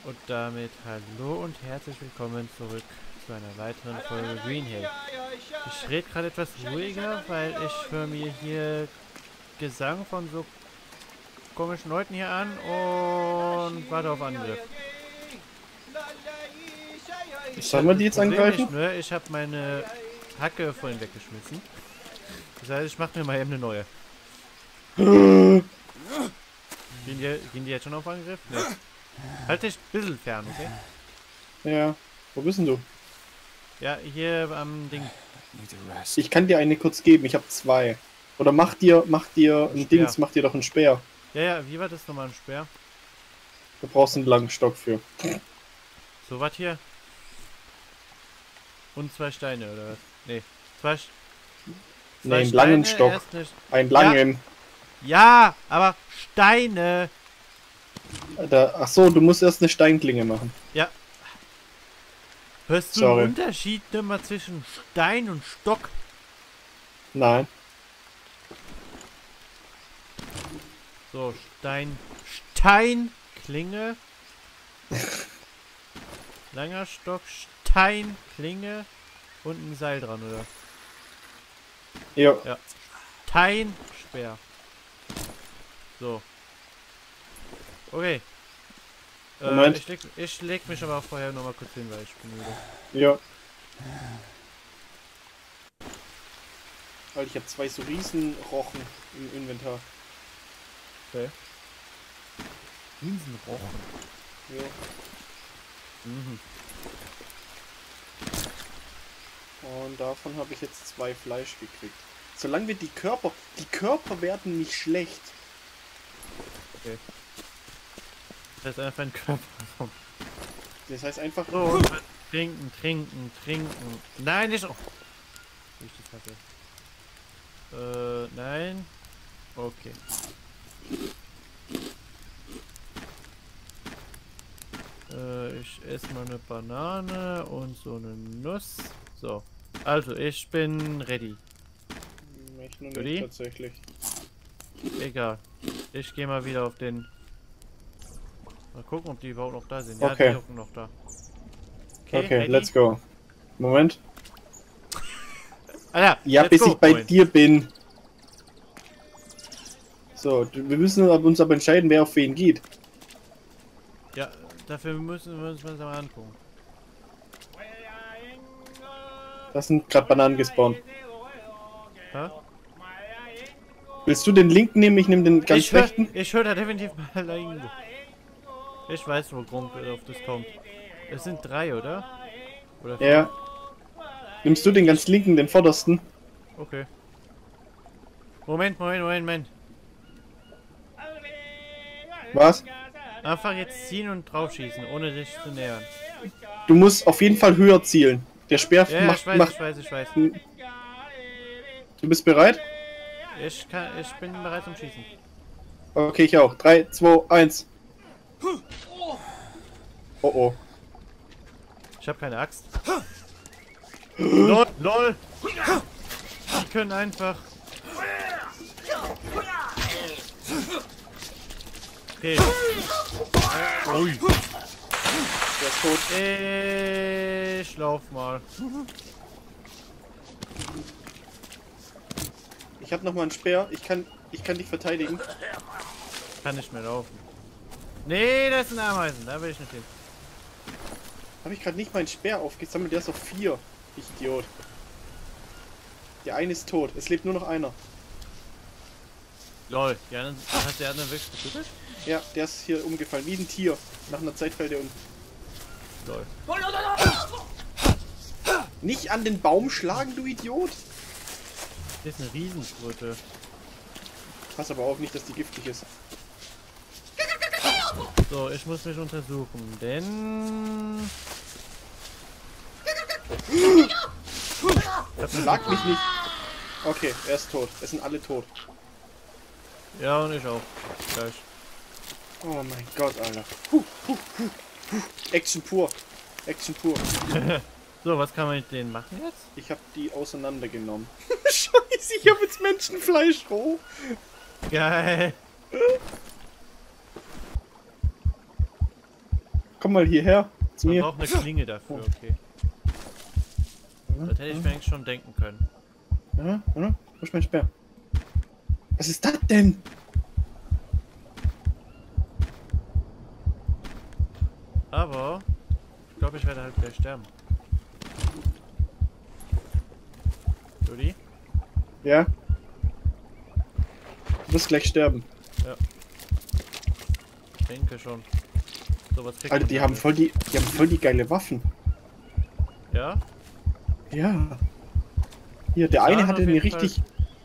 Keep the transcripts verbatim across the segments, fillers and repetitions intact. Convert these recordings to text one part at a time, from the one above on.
Und damit hallo und herzlich willkommen zurück zu einer weiteren Folge Green Hill. Ich rede gerade etwas ruhiger, weil ich höre mir hier Gesang von so komischen Leuten hier an und warte auf Angriff. Sollen wir die jetzt angreifen? Nicht, ne? Ich habe meine Hacke vorhin weggeschmissen. Das heißt, ich mache mir mal eben eine neue. Gehen die, gehen die jetzt schon auf Angriff? Ne. Halt dich ein bisschen fern, okay? Ja. Wo bist denn du? Ja, hier am Ding. Ich kann dir eine kurz geben, ich habe zwei. Oder mach dir, mach dir ein, ein Dings, mach dir doch einen Speer. Ja, ja, wie war das nochmal ein Speer? Du brauchst einen langen Stock für. So, was hier? Und zwei Steine, oder was? Nee, zwei, zwei nee, einen Steine, langen Stock. Einen langen. Ja, ja, aber Steine. Da, ach so, du musst erst eine Steinklinge machen. Ja. Hörst du Sorry. einen Unterschied immer zwischen Stein und Stock? Nein. So, Stein, Steinklinge. Langer Stock, Steinklinge und ein Seil dran, oder? Jo. Ja. Steinspeer. So. Okay. Äh, ich, leg, ich leg mich aber vorher noch mal kurz hin, weil ich bin müde. Ja. Weil ich habe zwei so Riesenrochen im Inventar. Okay. Riesenrochen? Ja. Mhm. Und davon habe ich jetzt zwei Fleisch gekriegt. Solange wir die Körper... Die Körper werden nicht schlecht. Okay. Das heißt einfach ein Körper. Das heißt einfach... So, trinken, trinken, trinken. Nein, nicht... Oh. Richtig Kacke. Äh, nein. Okay. Äh, ich esse mal eine Banane und so eine Nuss. So. Also, ich bin ready. Ich nur nicht tatsächlich. Egal. Ich gehe mal wieder auf den... Mal gucken, ob die überhaupt noch da sind. Okay. Ja, die sind noch da. Okay, okay let's go. Moment. Alter, ja, bis go, ich bei Freund. dir bin. So, wir müssen uns aber entscheiden, wer auf wen geht. Ja, dafür müssen wir uns das mal angucken. Das sind gerade Bananen gespawnt. Hä? Willst du den linken nehmen? Ich nehme den ganz ich hör, rechten. Ich höre da definitiv mal irgendwo. Ich weiß, wo Grund auf das kommt. Es sind drei, oder? Oder vier? Ja. Nimmst du den ganz linken, den vordersten? Okay. Moment, Moment, Moment, Moment. Was? Einfach jetzt ziehen und draufschießen, ohne dich zu nähern. Du musst auf jeden Fall höher zielen. Der Speer ja, macht... ich weiß, macht ich weiß, ich weiß. Du bist bereit? Ich, kann, ich bin bereit zum Schießen. Okay, ich auch. drei, zwei, eins. Oh oh. Ich habe keine Axt. LOL, LOL! Die können einfach... Okay. Ui. Der ist tot. Ich lauf mal. Ich habe noch mal einen Speer. Ich kann, ich kann dich verteidigen. Kann nicht mehr laufen. Nee, das sind Ameisen. Da will ich nicht hin. Habe ich gerade nicht meinen Speer aufgesammelt? Der ist auf vier. Ich Idiot. Der eine ist tot. Es lebt nur noch einer. Lol. Ja, dann hat der andere wirklich getötet? Ja, der ist hier umgefallen. Wie ein Tier. Nach einer Zeit fällt er um. Lol. Nicht an den Baum schlagen, du Idiot! Das ist eine Riesenkröte. Pass aber auf, nicht, dass die giftig ist. So, ich muss mich untersuchen, denn... Schlag mich nicht! Okay, er ist tot. Es sind alle tot. Ja, und ich auch. Gleich. Oh mein Gott, Alter. Puh, puh, puh, puh. Action pur. Action pur. So, was kann man mit denen machen jetzt? Ich habe die auseinandergenommen. Scheiße, ich habe jetzt Menschenfleisch roh. Geil. Komm mal hierher. Zu Man mir. braucht eine Klinge dafür, okay. Das hätte ich mir eigentlich schon denken können. Ja, oder? Wo ist mein Speer? Was ist das denn? Aber ich glaube, ich werde halt gleich sterben. Juli? Ja. Du wirst gleich sterben. Ja. Ich denke schon. So, was kriegt Alter, man die denn haben jetzt? voll die, die haben voll die geile Waffen. Ja? Ja. Hier, der Ja, eine auf hatte jeden eine Fall. richtig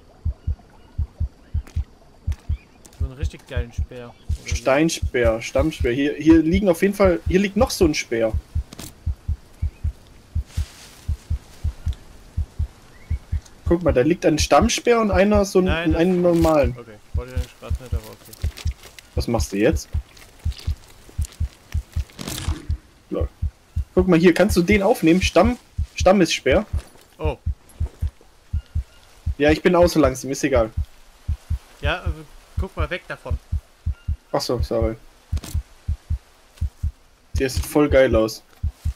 So einen richtig geilen Speer. Oder so. Steinspeer, Stammspeer. Hier, hier liegen auf jeden Fall, hier liegt noch so ein Speer. Guck mal, da liegt ein Stammspeer und einer so ein, Nein, das- einen normalen. Okay, wollte ich eigentlich gerade nicht, aber okay. Was machst du jetzt? Lol. Guck mal hier, kannst du den aufnehmen? Stamm, Stamm ist Speer. Oh, Ja, ich bin auch so langsam, ist egal. ja, äh, guck mal weg davon. Ach so, sorry. Der sieht voll geil aus.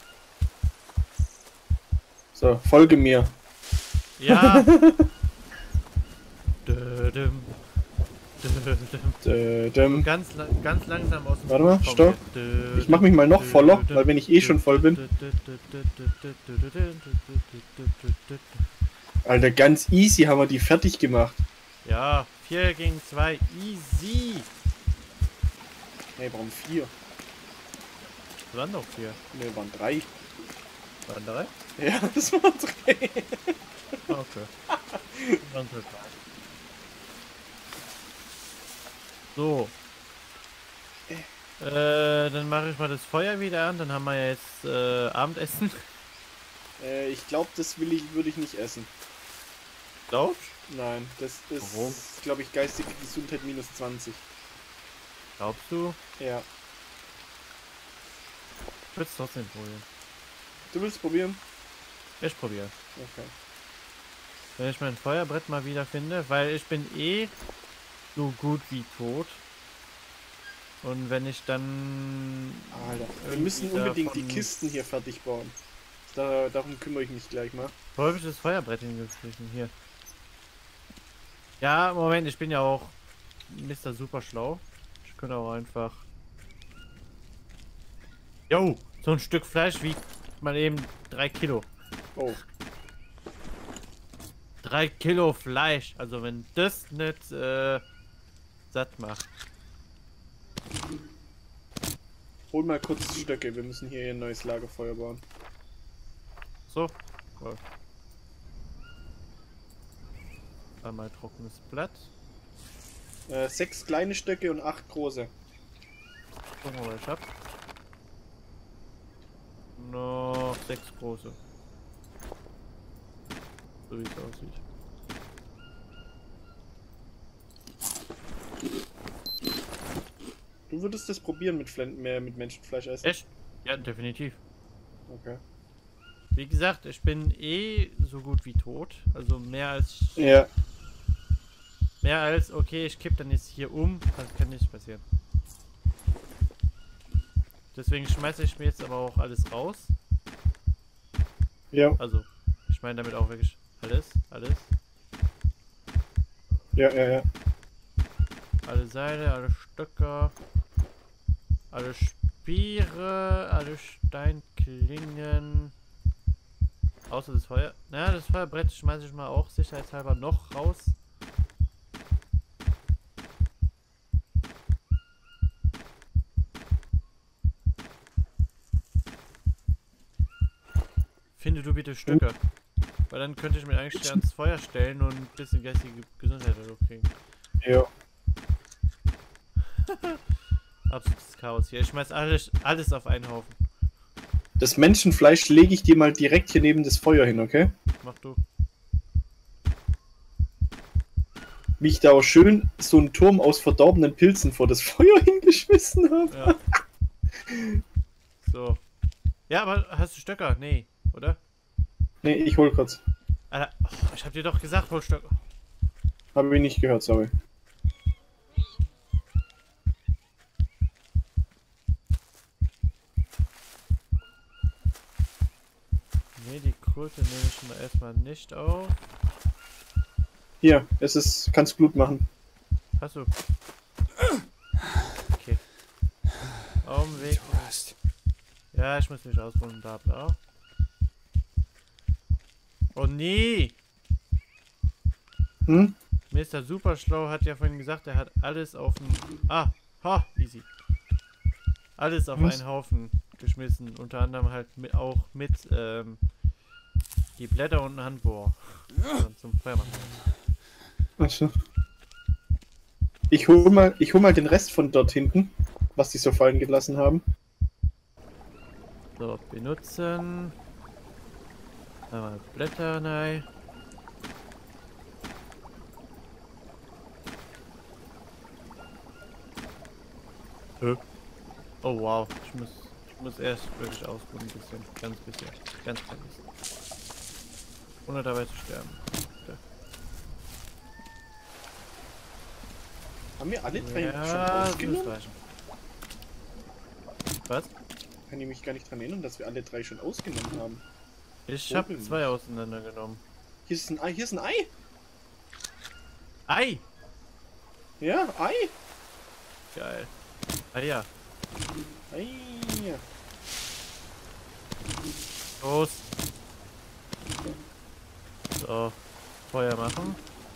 So, folge mir. Ja! Dödüm. Dödüm. Dödüm. Ganz, la ganz langsam aus dem Warte mal, Busch stopp. kommen wir. Dödüm. Ich mach mich mal noch voller, weil wenn ich eh schon voll bin. Alter, ganz easy haben wir die fertig gemacht. Ja, vier gegen zwei, easy. Nee, warum vier? Das waren doch vier. Ne, waren drei. Waren drei? Ja, das waren drei. Ah, okay. Waren drei. So. Äh, dann mache ich mal das Feuer wieder an, dann haben wir ja jetzt äh, Abendessen. Äh, ich glaube, das will ich, würde ich nicht essen. Glaubst? Nein, das ist, Warum? glaube ich, geistige Gesundheit minus zwanzig. Glaubst du? Ja. Ich würde es trotzdem probieren. Du willst probieren? Ich probiere. Okay. Wenn ich mein Feuerbrett mal wieder finde, weil ich bin eh so gut wie tot. Und wenn ich dann... Alter, wir irgendwie müssen unbedingt die davon- Kisten hier fertig bauen. Da, darum kümmere ich mich gleich mal. Wo habe ich das Feuerbrett hingeschmissen? Hier. Ja, Moment, ich bin ja auch Mister Super schlau. Ich könnte auch einfach... Jo, so ein Stück Fleisch wiegt mal eben drei Kilo. Oh, Drei Kilo Fleisch. Also wenn das nicht äh, satt macht. hol mal kurz Stöcke, wir müssen hier ein neues Lagerfeuer bauen. So. Cool. Einmal trockenes Blatt. Äh, sechs kleine Stöcke und acht große. Gucken wir mal, was ich hab. Noch sechs große. So wie es aussieht. Du würdest das probieren mit, Flen mehr mit Menschenfleisch essen? Echt? Ja, definitiv. Okay. Wie gesagt, ich bin eh so gut wie tot. Also mehr als... Ja. Mehr als, okay, ich kipp dann jetzt hier um. Das kann nicht passieren. Deswegen schmeiße ich mir jetzt aber auch alles raus. Ja, Also, ich meine damit auch wirklich alles, alles. ja, ja, ja. Alle Seile, alle Stöcker, alle Speere, alle Steinklingen. Außer das Feuer. Naja, das Feuerbrett schmeiße ich mal auch sicherheitshalber noch raus. Finde du bitte Stöcke. Weil dann könnte ich mir eigentlich ans Feuer stellen und ein bisschen geistige Gesundheit dadurch kriegen. Ja. Absolutes Chaos hier. Ich schmeiß alles, alles auf einen Haufen. Das Menschenfleisch lege ich dir mal direkt hier neben das Feuer hin, okay? Mach du. Wie ich da auch schön so einen Turm aus verdorbenen Pilzen vor das Feuer hingeschmissen habe. Ja. So. Ja, aber hast du Stöcker? Nee, oder? Nee, ich hol kurz. Alter, oh, ich hab dir doch gesagt, hol Stöcker. Habe ich nicht gehört, sorry. Ne, die Kröte nehme ich schon mal erstmal nicht auf. Hier, es ist. Kannst Blut machen. Achso. Okay. Augenweg. Du hast. Ja, ich muss mich ausruhen, bla bla. Oh nee! Hm? Mister Superschlau hat ja vorhin gesagt, er hat alles auf den... Ah! Ha! Easy. Alles auf Was? einen Haufen geschmissen. Unter anderem halt mit, auch mit ähm, die Blätter und ein Handbohr. Also zum Feuermachen. Achso. Ich hol mal, ich hol mal den Rest von dort hinten, was die so fallen gelassen haben. So, benutzen. Einmal Blätter rein. Hä? Oh wow, ich muss, ich muss erst wirklich ausruhen, ein bisschen, ganz bisschen, ganz klein bisschen. Ohne dabei zu sterben. Okay. Haben wir alle drei Ja, schon das ausgenommen? muss reichen. Was? Kann ich mich gar nicht dran erinnern, dass wir alle drei schon ausgenommen haben. Ich Wo habe bin zwei ich? auseinandergenommen. Hier ist ein Ei, hier ist ein Ei! Ei! Ja, Ei! Geil. Ah ja, Ei! los. So, Feuer machen.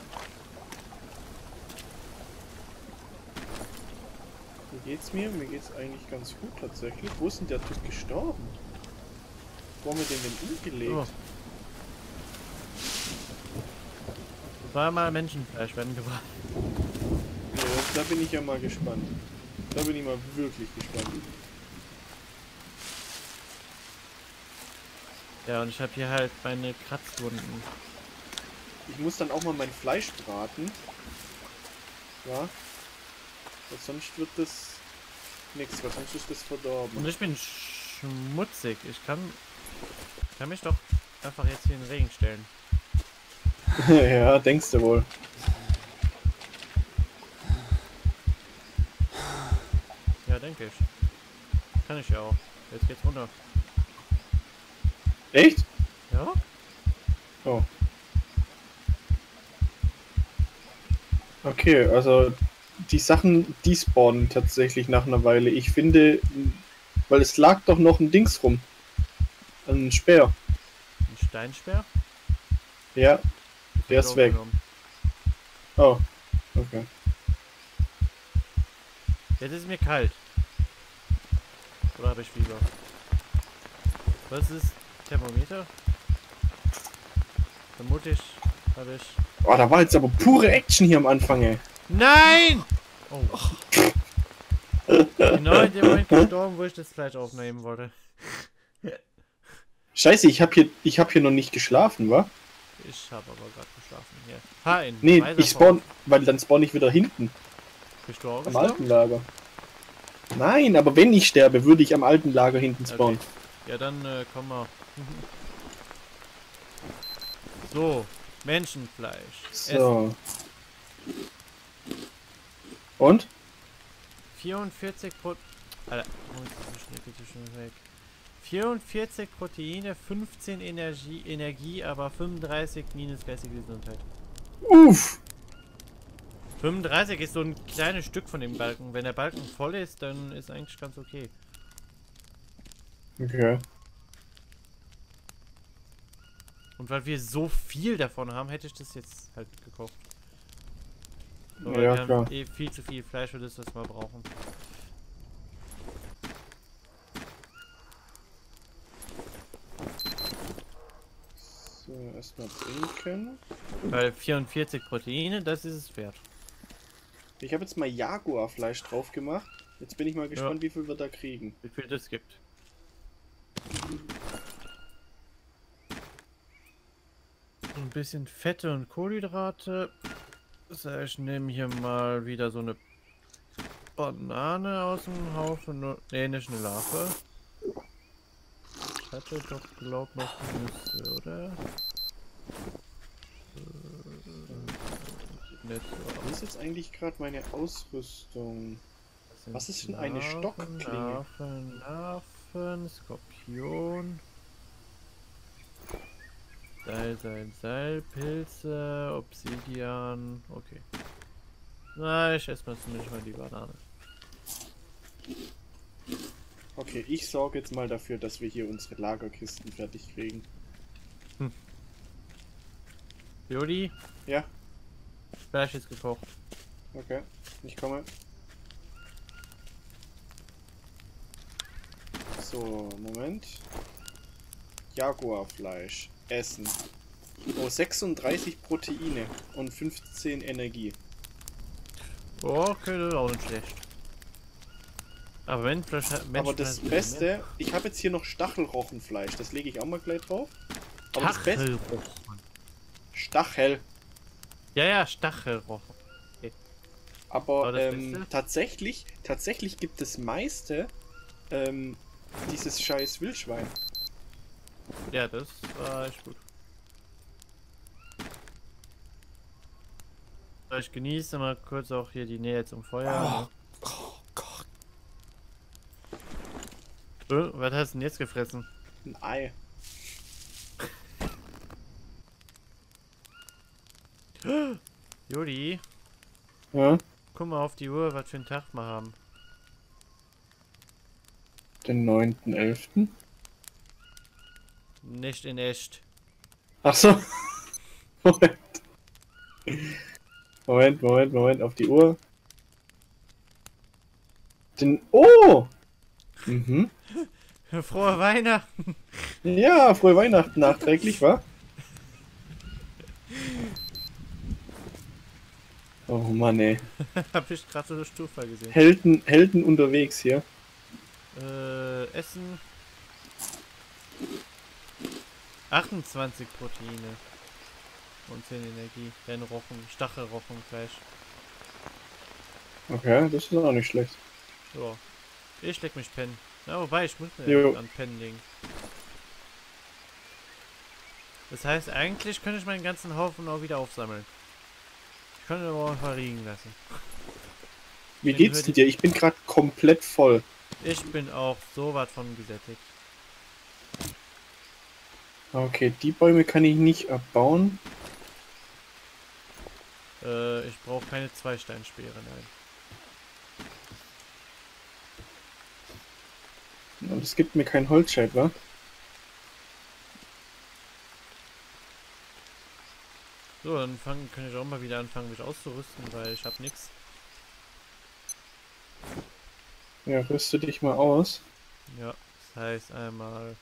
Wie geht's mir? Mir geht's eigentlich ganz gut tatsächlich. Wo ist denn der Typ gestorben? Wo haben wir den denn umgelegt? Oh. Zweimal Menschenfleisch werden gebracht. Ja, da bin ich ja mal gespannt. Da bin ich mal wirklich gespannt. Ja, und ich habe hier halt meine Kratzwunden. Ich muss dann auch mal mein Fleisch braten. Ja. Weil sonst wird das nichts, weil sonst ist das verdorben. Und ich bin schmutzig. Ich kann, kann mich doch einfach jetzt hier in den Regen stellen. Ja, denkst du wohl. Ja, denke ich. Kann ich ja auch. Jetzt geht's runter. Echt? Ja? Oh. Okay, also die Sachen, die spawnen tatsächlich nach einer Weile. Ich finde, weil es lag doch noch ein Dings rum. Ein Speer. Ein Steinsperr? Ja, Das der hab ich ist weg. aufgenommen. Oh, okay. Jetzt ist mir kalt. Oder habe ich Fieber? Was ist Thermometer? Vermutlich habe ich... Oh, da war jetzt aber pure Action hier am Anfang, ey. Nein! Oh. Genau in dem Moment gestorben, wo ich das Fleisch aufnehmen wollte. Scheiße, ich hab hier, ich hab hier noch nicht geschlafen, wa? Ich habe aber gerade geschlafen hier. Ha, in Nee, weiser ich spawn, weil dann spawn ich wieder hinten, Form. Bist du auch am gestorben? alten Lager. Nein, aber wenn ich sterbe, würde ich am alten Lager hinten spawnen. Okay. Ja, dann äh, komm mal. So, Menschenfleisch. So. Und? vierundvierzig Pro... Alter, oh, ist das so schnell, bitte schon weg. vierundvierzig Proteine, fünfzehn Energie, Energie, aber fünfunddreißig minus geistige Gesundheit. Uff! fünfunddreißig ist so ein kleines Stück von dem Balken. Wenn der Balken voll ist, dann ist eigentlich ganz okay. Okay. Und weil wir so viel davon haben, hätte ich das jetzt halt gekauft. Aber Ja, wir klar. haben eh viel zu viel Fleisch für das, was wir brauchen. So, erstmal trinken. Weil vierundvierzig Proteine, das ist es wert. Ich habe jetzt mal Jaguarfleisch drauf gemacht. Jetzt bin ich mal gespannt, wie viel wir da kriegen. Wie viel das gibt. Ein bisschen Fette und Kohlenhydrate. Das heißt, ich nehme hier mal wieder so eine Banane aus dem Haufen. Ne, nicht eine Larve. Ich hatte doch, glaub noch Nüsse, oder? Äh, nicht so. Wo ist jetzt eigentlich gerade meine Ausrüstung? sind Was ist denn eine Larven, Stockklinge? Larven, Larven, Skorpion. Seil, Seil, Seil, Pilze, Obsidian. Okay. Na, ich esse mal zumindest mal die Banane. Okay, ich sorge jetzt mal dafür, dass wir hier unsere Lagerkisten fertig kriegen. Hm. Jodi? Ja? Fleisch ist gekocht. Okay, ich komme. So, Moment. Jaguarfleisch. Essen. Oh, sechsunddreißig Proteine und fünfzehn Energie. Oh, okay, das ist auch nicht schlecht. Aber wenn Fleisch hat, Aber das Beste, ich habe jetzt hier noch Stachelrochenfleisch. Das lege ich auch mal gleich drauf. Aber das Beste. Stachel. Ja, ja, Stachelrochen. Okay. Aber, Aber ähm, tatsächlich, tatsächlich gibt das meiste ähm, dieses scheiß Wildschwein. Ja, das war echt gut. Ich genieße mal kurz auch hier die Nähe zum Feuer. Oh, oh Gott. Oh, was hast du denn jetzt gefressen? Ein Ei. Jodi, Ja? guck mal auf die Uhr, was für einen Tag wir haben. Den neunten elften Nicht in echt. Ach so. Moment. Moment, Moment, Moment, auf die Uhr. Den. Oh! Mhm. Frohe Weihnachten! Ja, frohe Weihnachten nachträglich, wa? Oh Mann, ey. Hab ich gerade so eine Stufe gesehen. Helden, Helden unterwegs hier. Äh, Essen. achtundzwanzig Proteine. Und zehn Energie. Dein Rochen, Stachelrochenfleisch. Okay, das ist auch nicht schlecht. So. Ich leg mich pennen. Ja, wobei, ich muss mir Jo. an Pennen legen. Das heißt, eigentlich könnte ich meinen ganzen Haufen auch wieder aufsammeln. Ich könnte aber auch mal liegen lassen. Wie geht's denn dir? Ich bin gerade komplett voll. Ich bin auch so was von gesättigt. Okay, die Bäume kann ich nicht abbauen. Äh, ich brauche keine Zweisteinspeere, nein. Und es gibt mir kein Holzscheit, wa? So, dann fangen, kann ich auch mal wieder anfangen, mich auszurüsten, weil ich habe nichts. Ja, rüste dich mal aus. Ja, das heißt einmal.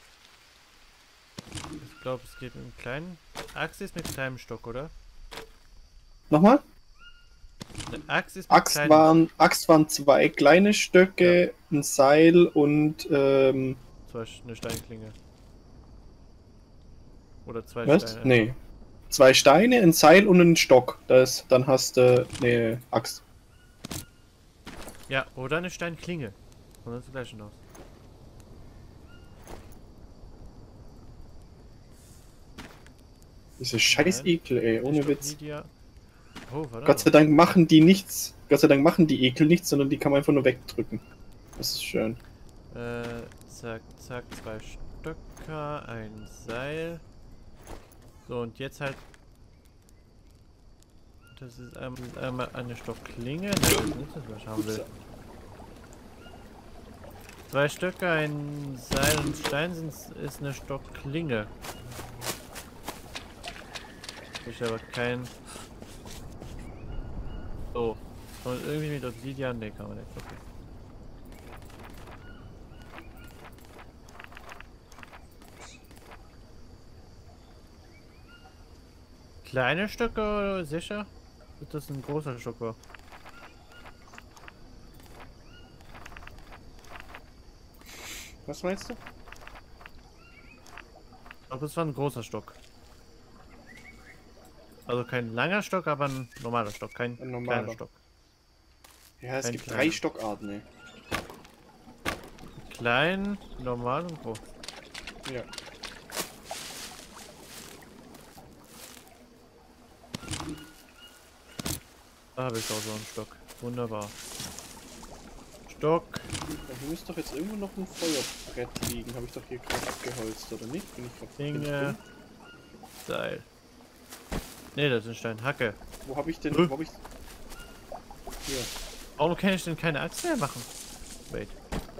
Ich glaube, es geht mit einem kleinen. Axt ist mit kleinem Stock, oder? Nochmal? Eine Axt ist mit Axt kleinem. waren, Axt waren zwei kleine Stöcke, ja. Ein Seil und ähm, Zum Beispiel eine Steinklinge. Oder zwei was? Steine. Nee. Zwei Steine, ein Seil und ein Stock. Das, dann hast du eine Axt. Ja, oder eine Steinklinge. Und das gleich schon aus. Diese scheiß Ekel, ey, ohne Witz. Oh, warte Gott sei Dank machen die nichts. Gott sei Dank machen die Ekel nichts, sondern die kann man einfach nur wegdrücken. Das ist schön. Äh, zack, zack, zwei Stöcker, ein Seil. So, und jetzt halt. Das ist einmal, einmal eine Stockklinge. Nein, das ist nicht das, was ich haben will. Zwei Stöcke, ein Seil und Stein sind, ist eine Stockklinge. Ich aber kein. So. Und irgendwie mit Obsidian, ne, kann man nicht. Okay. Kleine Stöcke, sicher? Wird das ein großer Stock war? Was meinst du? Ich glaube, das war ein großer Stock. Also kein langer Stock, aber ein normaler Stock, kein Ein normaler. kleiner Stock. Ja, es Kein gibt kleiner. drei Stockarten, ey. Klein, normal und groß. Ja. Da habe ich auch so einen Stock. Wunderbar. Stock. Ja, hier müsste doch jetzt irgendwo noch ein Feuerbrett liegen. Habe ich doch hier gerade abgeholzt, oder nicht? Bin ich grad, bin ich Dinge. dumm? Seil. Ne, das ist ein Stein. Hacke. Wo habe ich denn... Äh. Wo hab ich... Hier. Warum kann ich denn keine Axt mehr machen? Wait.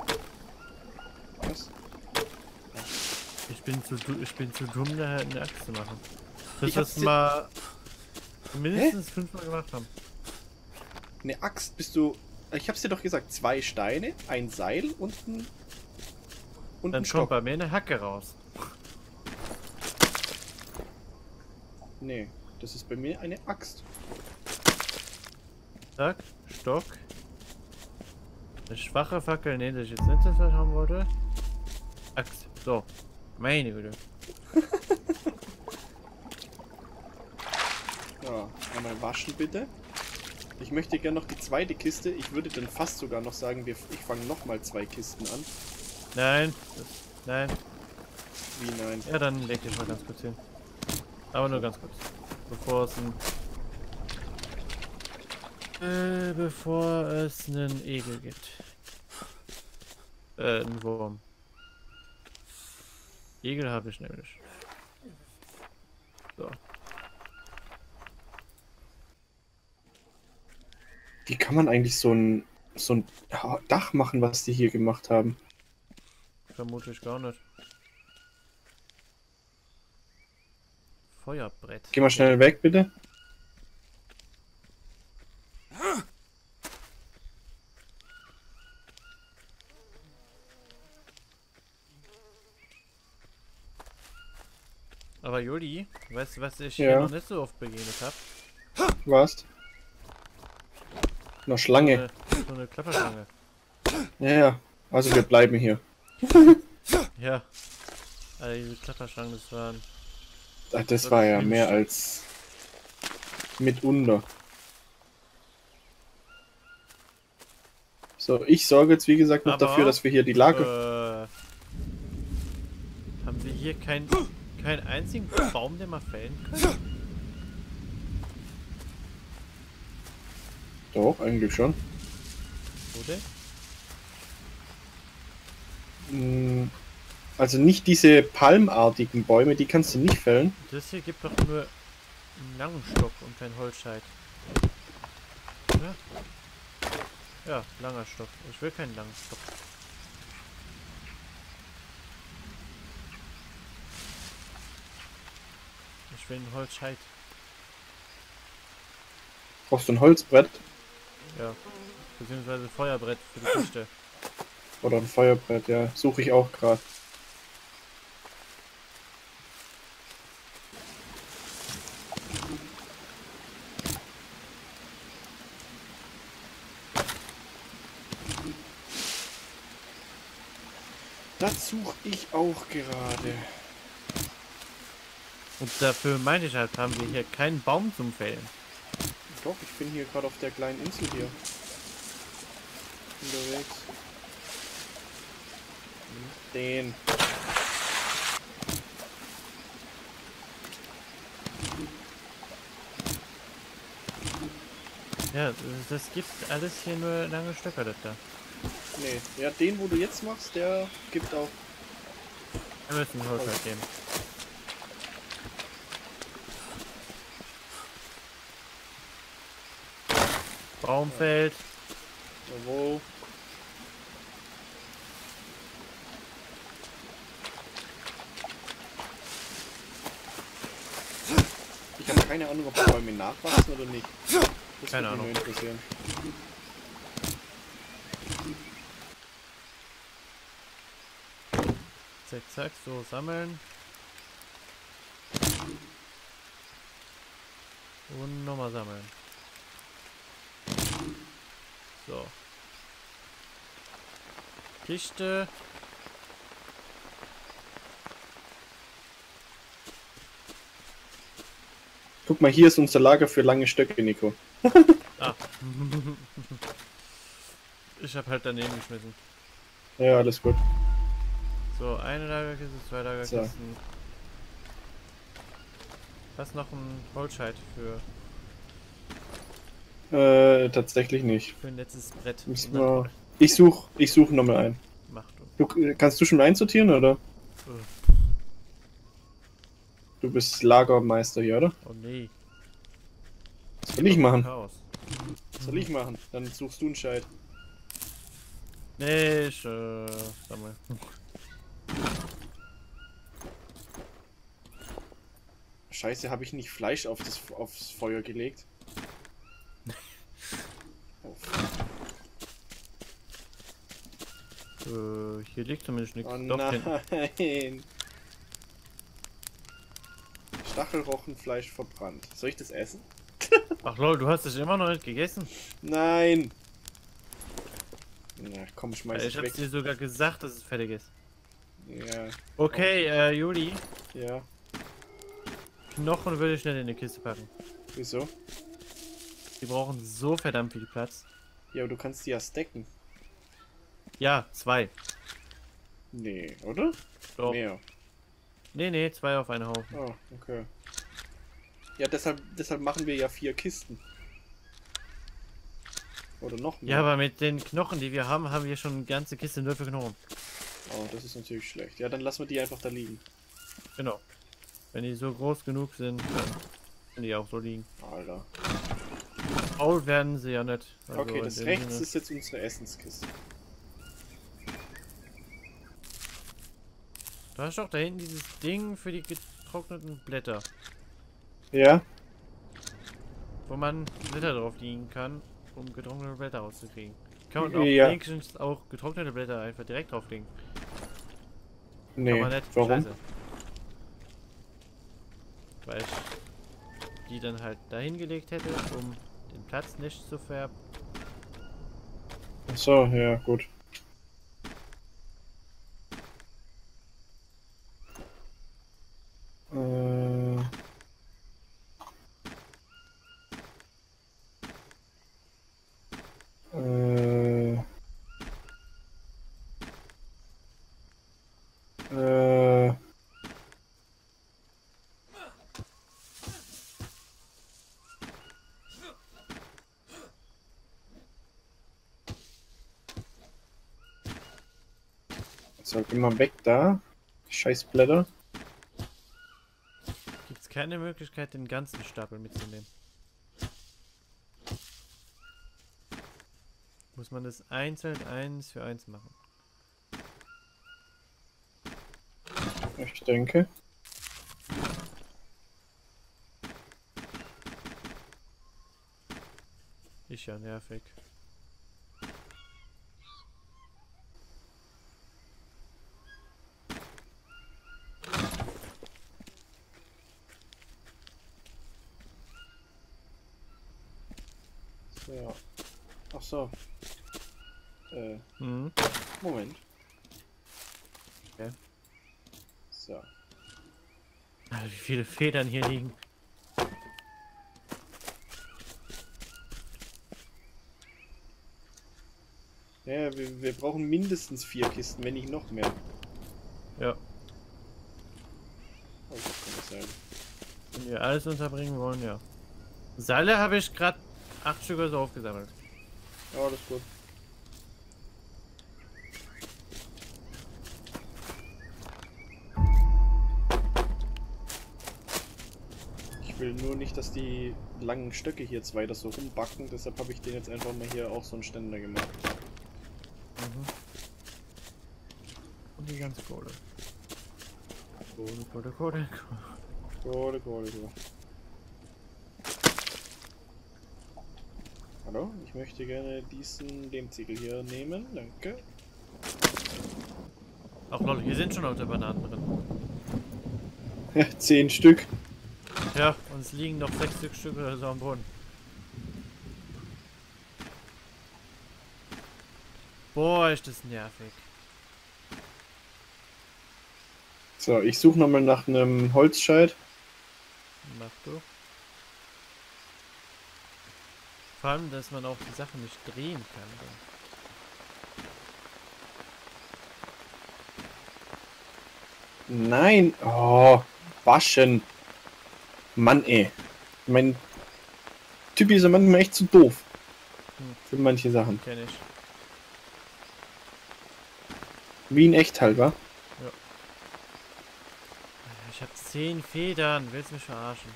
Was? Ich bin zu, du- ich bin zu dumm, da eine Axt zu machen. Das Ich hab's das dir- mal mindestens fünfmal gemacht haben. Eine Axt bist du... Ich hab's dir doch gesagt. Zwei Steine, ein Seil und ein... Und Dann ein kommt Stock. bei mir eine Hacke raus. Nee, das ist bei mir eine Axt. Zack, Stock. Eine schwache Fackel, ne, das ich jetzt nicht das was haben wollte. Axt. So. Meine Güte. Ja, einmal waschen bitte. Ich möchte gerne noch die zweite Kiste. Ich würde dann fast sogar noch sagen, wir, ich fange nochmal zwei Kisten an. Nein. Das, nein. Wie nein? Ja, dann leg dich mal ganz kurz hin. Aber nur ganz kurz. Bevor es ein... Äh, bevor es einen Egel gibt. Äh, einen Wurm. Egel habe ich nämlich. So. Wie kann man eigentlich so ein, so ein Dach machen, was die hier gemacht haben? Vermute ich gar nicht. Feuerbrett. Geh mal schnell weg, bitte. Aber Juli, weißt du, was ich Ja. hier noch nicht so oft begegnet habe? Was? Noch Schlange. So eine, so eine Klapperschlange. Ja, ja. Also wir bleiben hier. Ja. Also diese Klapperschlangen, das waren... Ach, das war ja mehr als mitunter. So, ich sorge jetzt wie gesagt noch Aber dafür, auch, dass wir hier die Lage... Äh, haben wir hier keinen keinen einzigen Baum, den wir fällen können? Doch, eigentlich schon. Oder? Mm, Also nicht diese palmartigen Bäume, die kannst du nicht fällen. Das hier gibt doch nur einen langen Stock und kein Holzscheit. Ja? Ja, langer Stock. Ich will keinen langen Stock. Ich will einen Holzscheit. Brauchst du ein Holzbrett Ja. Beziehungsweise Feuerbrett für die Kiste. oder ein Feuerbrett? Ja, suche ich auch gerade. Das suche ich auch gerade. Und dafür meinte ich halt, haben wir hier keinen Baum zum Fällen. Doch, ich bin hier gerade auf der kleinen Insel hier unterwegs. Den. Ja, das gibt alles hier nur lange Stöcke da. Nee, ja, den, wo du jetzt machst, der gibt auch. Wir müssen Holzscheit geben. Baumfeld. Jawohl. Ich habe keine Ahnung, ob die Bäume nachwachsen oder nicht. Das Keine würde mich Ahnung. nur interessieren. Zack, zack, so sammeln. Und nochmal sammeln. So. Kiste. Guck mal, hier ist unser Lager für lange Stöcke, Nico. Ah. Ich hab halt daneben geschmissen. Ja, alles gut. So, eine Lagerkiste, zwei Lagerkisten. Was noch ein Holzscheit für, Äh, tatsächlich nicht. für ein letztes Brett. Müssen Und dann wir... Ich such, ich suche nochmal ein. Macht du. Du, kannst du schon einsortieren, oder? Du bist Lagermeister hier, oder? Oh nee. Was soll ich machen? Chaos. Was soll ich machen? Dann suchst du einen Scheit. Nee, ich, äh, sag mal. Scheiße, habe ich nicht Fleisch auf das, aufs Feuer gelegt? Oh, Äh, hier liegt zumindest nichts. oh Doch, hin. nein! Stachelrochenfleisch verbrannt. Soll ich das essen? Ach lol, du hast es immer noch nicht gegessen? Nein! Na komm, schmeiß Ich es hab's weg. dir sogar gesagt, dass es fertig ist. Ja, Okay, äh, Juli. ja. Knochen würde ich nicht in die Kiste packen. Wieso? Die brauchen so verdammt viel Platz. Ja, aber du kannst die ja stacken. Ja, zwei. Nee, oder? Doch. Mehr. Nee, nee, zwei auf einen Haufen. Oh, okay. Ja, deshalb, deshalb machen wir ja vier Kisten. Oder noch mehr. Ja, aber mit den Knochen, die wir haben, haben wir schon eine ganze Kiste nur für Knochen. Oh, das ist natürlich schlecht. Ja, dann lassen wir die einfach da liegen. Genau. Wenn die so groß genug sind, dann können die auch so liegen. Alter. Faul werden sie ja nicht. Also Okay, in das dem rechts Sinne. ist jetzt unsere Essenskiste. Da ist doch da hinten dieses Ding für die getrockneten Blätter, Ja? wo man Blätter drauf liegen kann, um getrocknete Blätter rauszukriegen. Kann man auch Ja. wenigstens auch getrocknete Blätter einfach direkt drauflegen. Kann Nee, man nicht. warum? Scheiße. Weil ich die dann halt dahin gelegt hätte, um den Platz nicht zu ver... Ach so, ja, gut. Äh... Äh... Äh... So, geh mal weg da. Scheißblätter. Gibt es keine Möglichkeit, den ganzen Stapel mitzunehmen? Muss man das einzeln eins für eins machen? Ich denke. Ist ja nervig. So. Ach so. Äh, Mhm. Moment. Okay. So. Alter, wie viele Federn hier liegen. Ja, wir, wir brauchen mindestens vier Kisten, wenn nicht noch mehr. Ja. Oh, das kann das sein. Wenn wir alles unterbringen wollen, ja. Seile habe ich gerade acht Stück oder so aufgesammelt. Ja, das ist gut. Ich will nur nicht, dass die langen Stöcke hier jetzt weiter so rumbacken, deshalb habe ich den jetzt einfach mal hier auch so einen Ständer gemacht. Mhm. Und die ganze Kohle. Kohle, Kohle, Kohle, Kohle. Kohle, Kohle, Kohle. Hallo, ich möchte gerne diesen Lehmziegel hier nehmen, danke. Ach lol, hier sind schon lauter Bananen drin. Zehn Stück. Ja, und es liegen noch sechs Stück Stück oder so am Boden. Boah, ist das nervig. So, ich suche nochmal nach einem Holzscheit. Mach du. Vor allem, dass man auch die Sachen nicht drehen kann. Dann. Nein! Oh, waschen! Mann, ey. Mein Typ ist ja manchmal echt zu doof. Hm. Für manche Sachen. Kenn ich. Wie in echt halt, wa? Ich Ich habe zehn Federn. Willst du mich verarschen?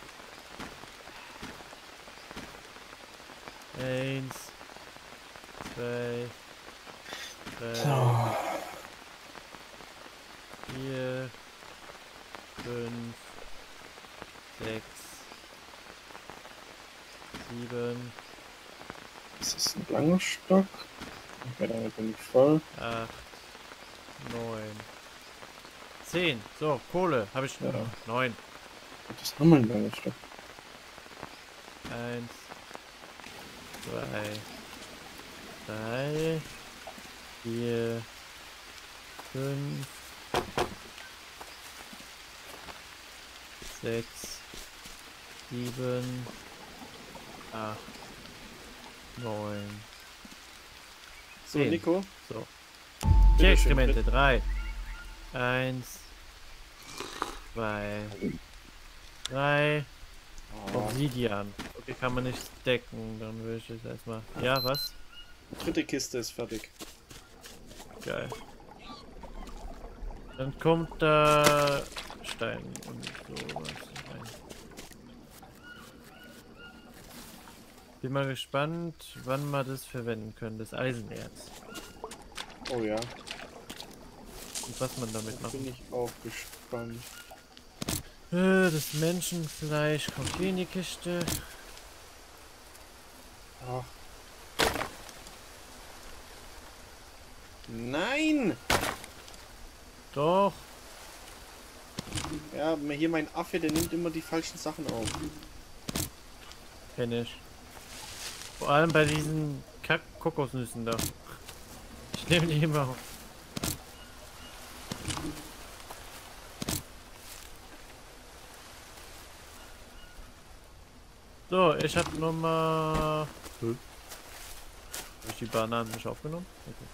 Eins, zwei, drei, So. vier, fünf, sechs, sieben, Das ist ein langer Stock. Okay, damit bin ich voll. acht, neun, zehn. So, Kohle. Habe ich Ja. neun. Das ist nochmal ein langer Stock. Eins, zwei, drei, vier, fünf, sechs, sieben, acht, neun. So, Zehn. Nico. So. Bitteschön, Exkremente. bitte. Drei. Eins, zwei, drei. Oh, Obsidian. Okay, kann man nicht decken. Dann will ich jetzt erstmal. Ja, was? dritte Kiste ist fertig. Geil. Dann kommt da Stein und sowas rein. Bin mal gespannt, wann wir das verwenden können, das Eisenerz. Oh ja, Und was man damit da macht. bin ich auch gespannt. Äh, das Menschenfleisch kommt hier in die Kiste. Ach. Nein! Doch. Ja, hier mein Affe, der nimmt immer die falschen Sachen auf. Kenn ich. Vor allem bei diesen Kack-Kokosnüssen da. Ich nehme die immer auf. So, ich hab Nummer... Hm? Hab ich die Bananen nicht aufgenommen? Okay.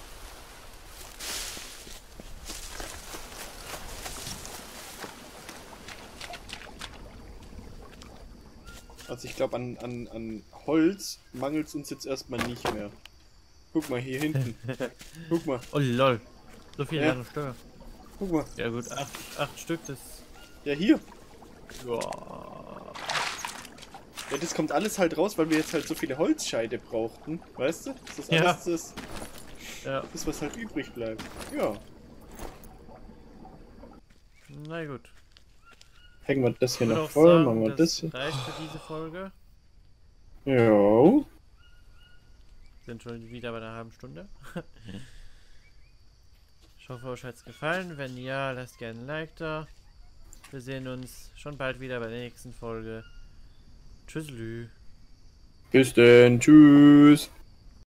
Also ich glaube, an, an, an Holz mangelt es uns jetzt erstmal nicht mehr. Guck mal, hier hinten. Guck mal, Oh lol. So viele Ja. lange Stücke. guck mal. Ja gut, acht, acht Stück, das... Ja, hier. Boah. Ja, das kommt alles halt raus, weil wir jetzt halt so viele Holzscheide brauchten. Weißt du? Das ist Ja. alles das, Ja, das, was halt übrig bleibt. Ja. na gut. Hängen wir das hier Ich würde noch auch voll, sagen, machen wir das das hier. reicht für diese Folge. Jo. Sind schon wieder bei einer halben Stunde. Ich hoffe, euch hat es gefallen. Wenn ja, lasst gerne ein Like da. Wir sehen uns schon bald wieder bei der nächsten Folge. Tschüsselü. Bis denn. Tschüss.